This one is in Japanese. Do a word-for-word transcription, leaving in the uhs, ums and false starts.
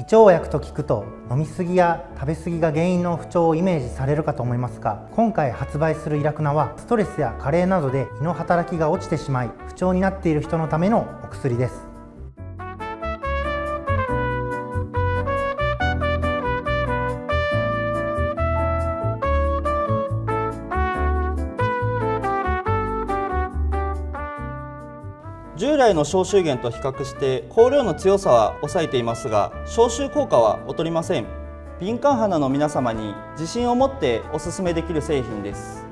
腸薬と聞くと飲みすぎや食べ過ぎが原因の不調をイメージされるかと思いますが、今回発売するイラクナはストレスや加齢などで胃の働きが落ちてしまい不調になっている人のためのお薬です。 従来の消臭源と比較して香料の強さは抑えていますが、消臭効果は劣りません。敏感肌の皆様に自信を持っておすすめできる製品です。